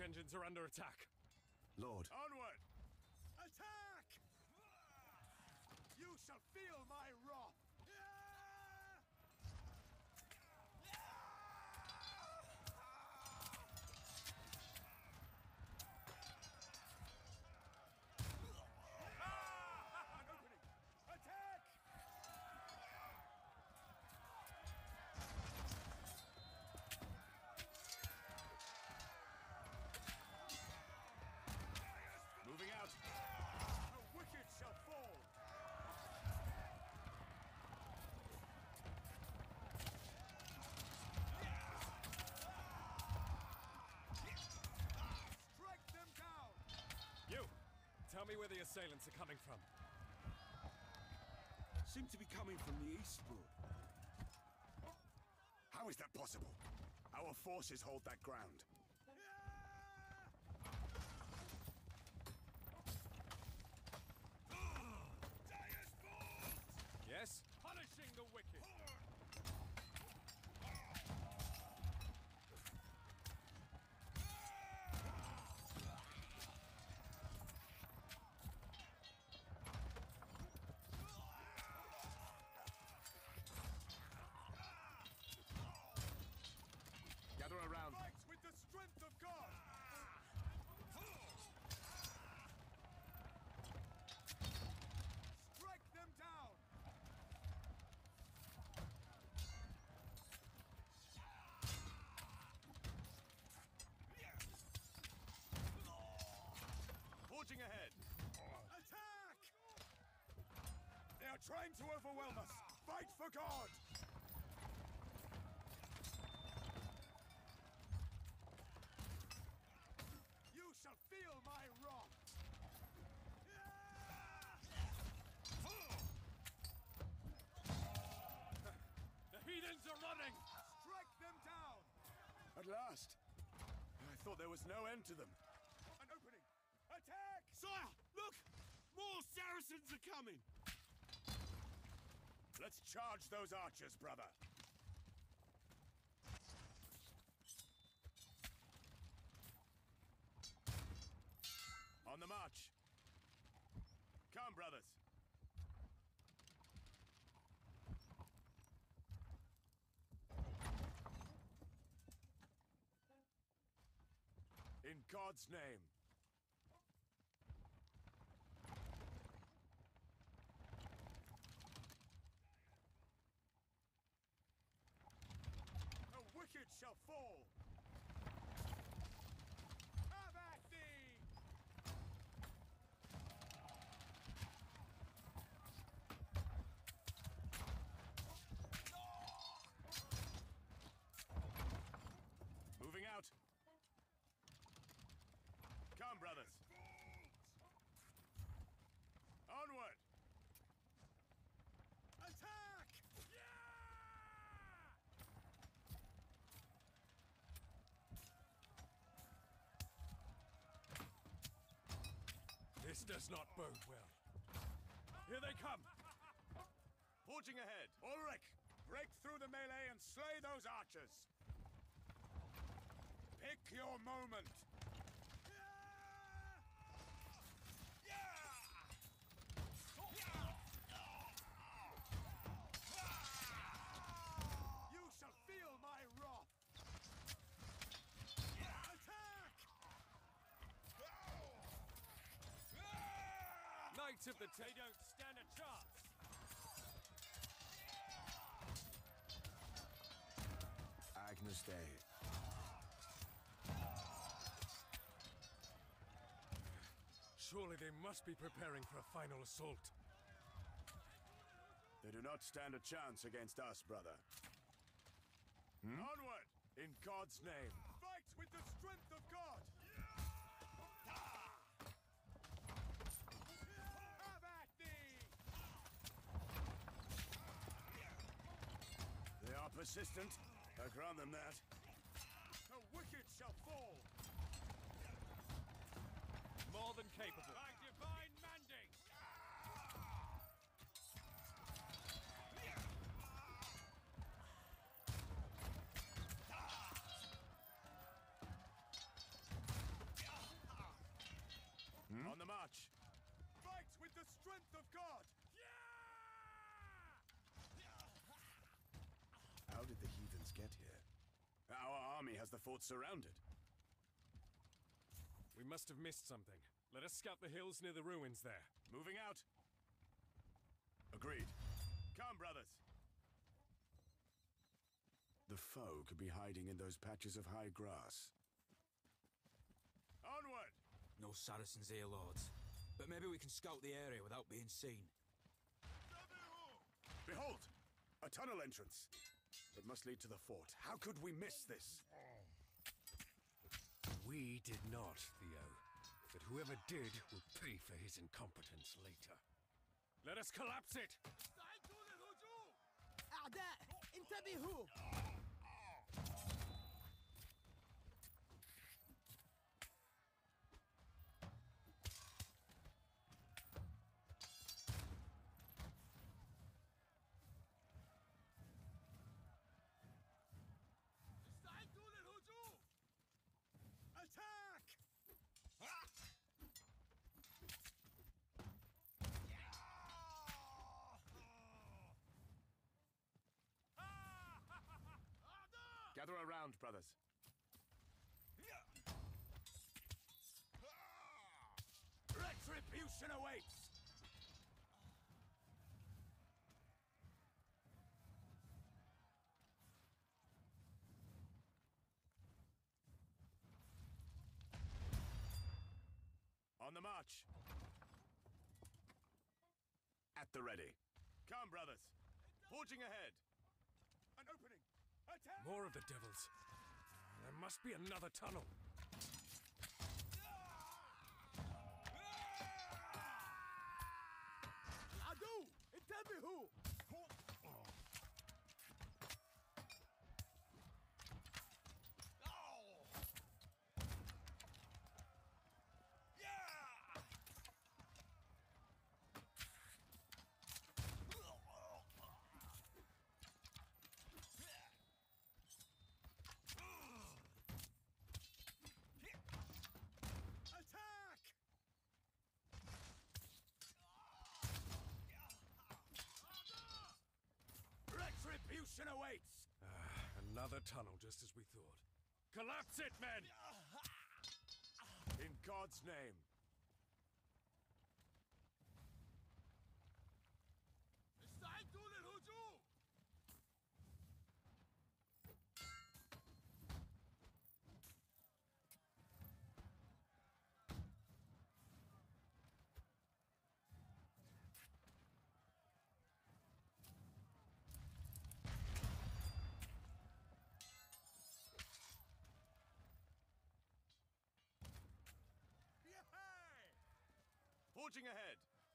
engines are under attack. Lord. Onward! Attack! You shall feel my wrath! An opening! Attack! Moving out! The wicked shall fall! Strike them down! You! Tell me where the assailants are coming from. Seem to be coming from the east, Lord. How is that possible? Our forces hold that ground. Yes? Punishing the wicked! Gather around. Fight with the strength of God! Strike them down! Forging ahead! Attack! They are trying to overwhelm us! Fight for God! You shall feel my wrath! The heathens are running! Strike them down! At last! I thought there was no end to them. An opening! Attack! Sire, look! More Saracens are coming! Let's charge those archers, brother! On the march! Come, brothers! In God's name! The wicked shall fall! Have at thee! Moving out! Come, brothers! Onward! Attack! Yeah! This does not bode well. Here they come! Forging ahead! Ulrich! Break through the melee and slay those archers! Pick your moment! You shall feel my wrath! Attack! Knights of the They don't stand a chance! Agnus Dei. Surely they must be preparing for a final assault. They do not stand a chance against us, brother. Onward! In God's name! Fight with the strength of God! Have at thee! They are persistent. I grant them that. The wicked shall fall! More than capable. By divine mandate! On the march! Fight with the strength of God! How did the heathens get here? Our army has the fort surrounded. We must have missed something. Let us scout the hills near the ruins there. Moving out. Agreed. Come, brothers. The foe could be hiding in those patches of high grass. Onward! No Saracens here, lords. But maybe we can scout the area without being seen. Behold! A tunnel entrance. It must lead to the fort. How could we miss this? We did not, Theo. But whoever did will pay for his incompetence later. Let us collapse it! أعداء انتبهوا Attack! Gather around, brothers. Retribution awaits! On the march! At the ready. Come, brothers! Forging ahead! An opening! Attack! More of the devils. There must be another tunnel. العدو انتبهوا Attack! Retribution awaits! Another tunnel, just as we thought. Collapse it, men! In God's name. استعدوا للهجوم! Forging ahead!